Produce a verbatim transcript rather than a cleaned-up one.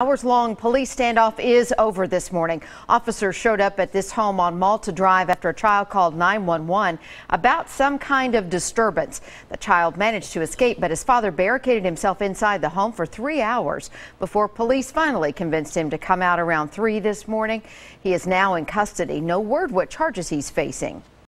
Hours-long police standoff is over this morning. Officers showed up at this home on Malta Drive after a child called nine one one about some kind of disturbance. The child managed to escape, but his father barricaded himself inside the home for three hours before police finally convinced him to come out around three this morning. He is now in custody. No word what charges he's facing.